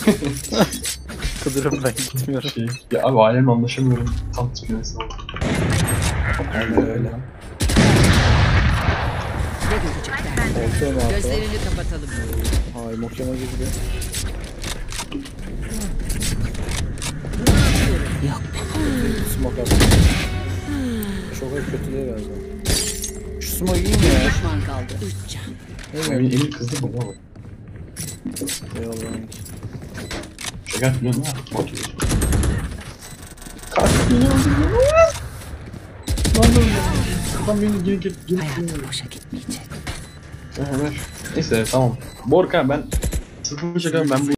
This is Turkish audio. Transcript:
Kıdırım ben gitmiyorum. Ya abi ailemle anlaşamıyorum. Tam tiplemesi var. Aynen öyle. Ne görecekler? Ortaya mı atıyor? Gözlerini kapatalım. Ay mokema gibi. Yok. Smoke attı. Çok kötü değil galiba. Şu smoke iyi mi ya? Düşman kaldı. 3 can. Benim elim kızdı mı ya? Eyvallah. Şeker biliyor musun? Motive. Kaç milyon adam beni geri Hayat boşa gitmeyecek. Neyse tamam. Borka ben sıkıntı çekiyorum ben bu